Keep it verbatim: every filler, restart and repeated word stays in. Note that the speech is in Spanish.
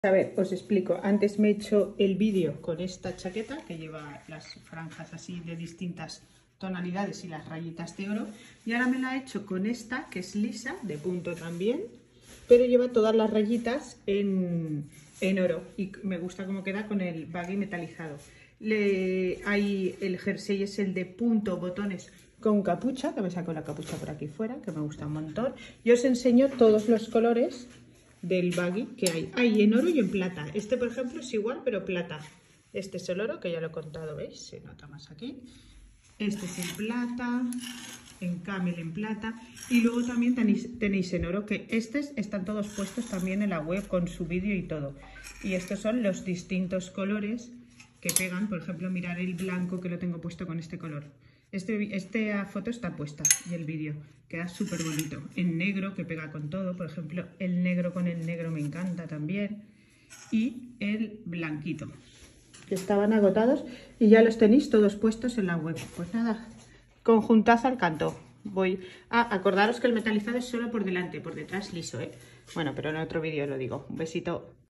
A ver, os explico. Antes me he hecho el vídeo con esta chaqueta que lleva las franjas así de distintas tonalidades y las rayitas de oro. Y ahora me la he hecho con esta que es lisa, de punto también, pero lleva todas las rayitas en, en oro. Y me gusta cómo queda con el baggy metalizado. Le, hay, el jersey es el de punto, botones con capucha, que me saco la capucha por aquí fuera, que me gusta un montón. Y os enseño todos los colores del baggy que hay. Hay en oro y en plata. Este, por ejemplo, es igual, pero plata. Este es el oro, que ya lo he contado, ¿veis? Se nota más aquí. Este es en plata, en camel en plata. Y luego también tenéis, tenéis en oro, que estos están todos puestos también en la web con su vídeo y todo. Y estos son los distintos colores que pegan. Por ejemplo, mirar el blanco que lo tengo puesto con este color. Este, esta foto está puesta y el vídeo queda súper bonito. En negro, que pega con todo. Por ejemplo, el negro con el negro me encanta también. Y el blanquito, que estaban agotados y ya los tenéis todos puestos en la web. Pues nada, conjuntazo al canto. Voy a acordaros que el metalizado es solo por delante, por detrás liso, ¿eh? Bueno, pero en otro vídeo lo digo. Un besito.